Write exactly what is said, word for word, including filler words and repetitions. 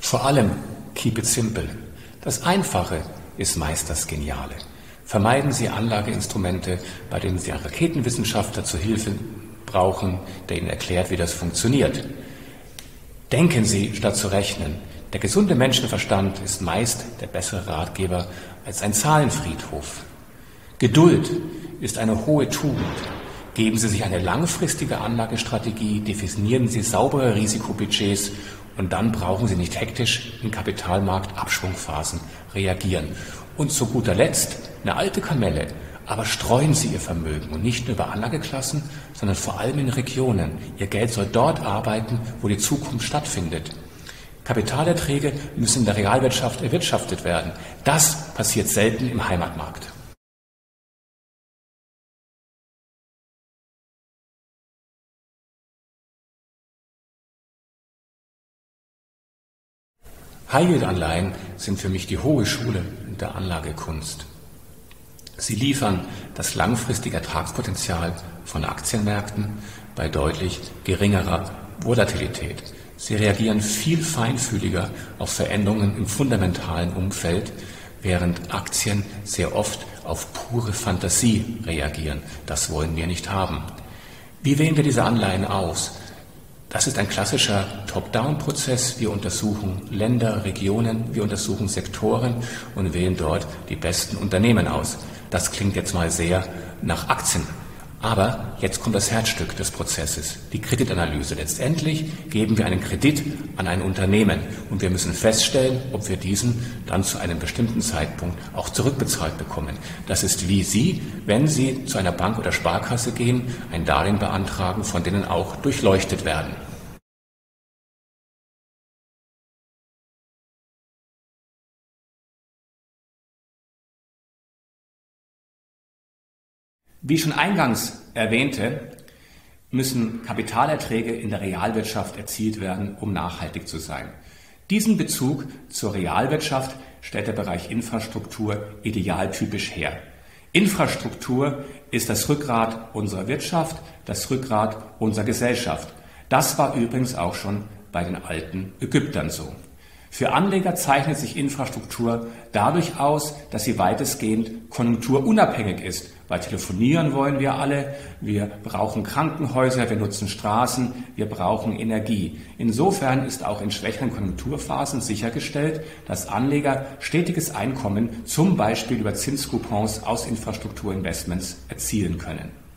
Vor allem keep it simple. Das Einfache ist meist das Geniale. Vermeiden Sie Anlageinstrumente, bei denen Sie einen Raketenwissenschaftler zur Hilfe brauchen, der Ihnen erklärt, wie das funktioniert. Denken Sie, statt zu rechnen. Der gesunde Menschenverstand ist meist der bessere Ratgeber als ein Zahlenfriedhof. Geduld ist eine hohe Tugend. Geben Sie sich eine langfristige Anlagestrategie, definieren Sie saubere Risikobudgets und dann brauchen Sie nicht hektisch in Kapitalmarkt-Abschwungphasen reagieren. Und zu guter Letzt eine alte Kamelle, aber streuen Sie Ihr Vermögen und nicht nur über Anlageklassen, sondern vor allem in Regionen. Ihr Geld soll dort arbeiten, wo die Zukunft stattfindet. Kapitalerträge müssen in der Realwirtschaft erwirtschaftet werden. Das passiert selten im Heimatmarkt. High-Yield-Anleihen sind für mich die hohe Schule der Anlagekunst. Sie liefern das langfristige Ertragspotenzial von Aktienmärkten bei deutlich geringerer Volatilität. Sie reagieren viel feinfühliger auf Veränderungen im fundamentalen Umfeld, während Aktien sehr oft auf pure Fantasie reagieren. Das wollen wir nicht haben. Wie wählen wir diese Anleihen aus? Das ist ein klassischer Top-Down-Prozess. Wir untersuchen Länder, Regionen, wir untersuchen Sektoren und wählen dort die besten Unternehmen aus. Das klingt jetzt mal sehr nach Aktien. Aber jetzt kommt das Herzstück des Prozesses, die Kreditanalyse. Letztendlich geben wir einen Kredit an ein Unternehmen und wir müssen feststellen, ob wir diesen dann zu einem bestimmten Zeitpunkt auch zurückbezahlt bekommen. Das ist wie Sie, wenn Sie zu einer Bank oder Sparkasse gehen, ein Darlehen beantragen, von denen auch durchleuchtet werden. Wie ich schon eingangs erwähnte, müssen Kapitalerträge in der Realwirtschaft erzielt werden, um nachhaltig zu sein. Diesen Bezug zur Realwirtschaft stellt der Bereich Infrastruktur idealtypisch her. Infrastruktur ist das Rückgrat unserer Wirtschaft, das Rückgrat unserer Gesellschaft. Das war übrigens auch schon bei den alten Ägyptern so. Für Anleger zeichnet sich Infrastruktur dadurch aus, dass sie weitestgehend konjunkturunabhängig ist, weil telefonieren wollen wir alle, wir brauchen Krankenhäuser, wir nutzen Straßen, wir brauchen Energie. Insofern ist auch in schwächeren Konjunkturphasen sichergestellt, dass Anleger stetiges Einkommen, zum Beispiel über Zinscoupons aus Infrastrukturinvestments, erzielen können.